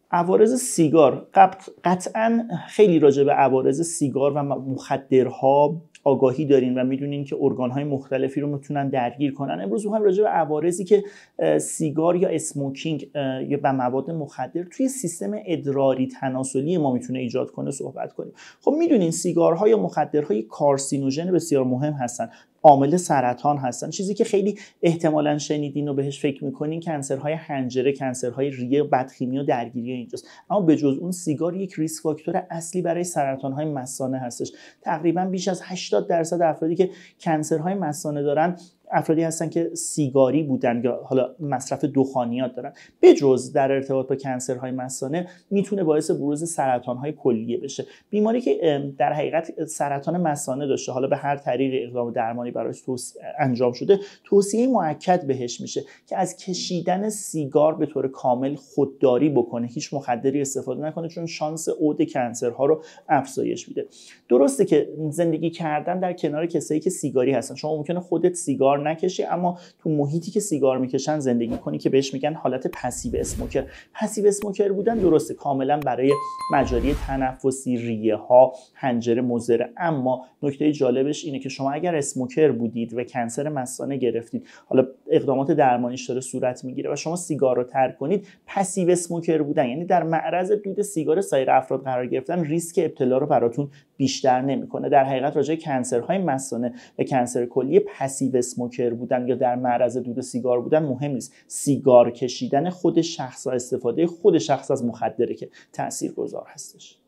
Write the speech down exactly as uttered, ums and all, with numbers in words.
عوارض سیگار، قطعا خیلی راجع به عوارض سیگار و مخدرها آگاهی دارین و میدونین که ارگان‌های مختلفی رو میتونن درگیر کنن. امروز می‌خوایم راجع به عوارضی که سیگار یا اسموکینگ یا با مواد مخدر توی سیستم ادراری تناسلی ما میتونه ایجاد کنه صحبت کنیم. خب میدونین سیگارها یا مخدرهای کارسینوژن بسیار مهم هستن، عامل سرطان هستن. چیزی که خیلی احتمالاً شنیدین و بهش فکر میکنین کنسرهای حنجره، کنسرهای ریه، بدخیمی و درگیری اینجاست. اما به جز اون سیگار یک ریسک فاکتور اصلی برای سرطانهای مثانه هستش. تقریباً بیش از هشتاد درصد افرادی که کنسرهای مثانه دارن افرادی هستن که سیگاری بودن یا حالا مصرف دخانیات دارن. به جز در ارتباط با کنسرهای مثانه میتونه باعث بروز سرطانهای کلیه بشه. بیماری که در حقیقت سرطان مثانه داشته، حالا به هر طریق اقدام درمانی براش انجام شده، توصیه مؤکد بهش میشه که از کشیدن سیگار به طور کامل خودداری بکنه، هیچ مخدری استفاده نکنه، چون شانس عود کنسرها رو افزایش میده. درسته که زندگی کردن در کنار کسایی که سیگاری هستن، شما ممکنه خودت سیگار نکشی اما تو محیطی که سیگار میکشن زندگی کنی که بهش میگن حالت پسیو اسموکر. پسیو اسموکر بودن درسته کاملا برای مجاری تنفسی، ریه ها، حنجره مضره، اما نکته جالبش اینه که شما اگر اسموکر بودید و کنسر مثانه گرفتید، حالا اقدامات درمانیش داره صورت میگیره و شما سیگار رو ترک کنید، پسیو اسموکر بودن یعنی در معرض دود سیگار سایر افراد قرار گرفتن ریسک ابتلا رو براتون بیشتر نمیکنه. در حقیقت راجع به کنسرهای مثانه و کنسر کلیه پسیو اسموکر بودن یا در معرض دود سیگار بودن مهم نیست. سیگار کشیدن خود شخص و استفاده خود شخص از مخدره که تاثیرگذار هستش.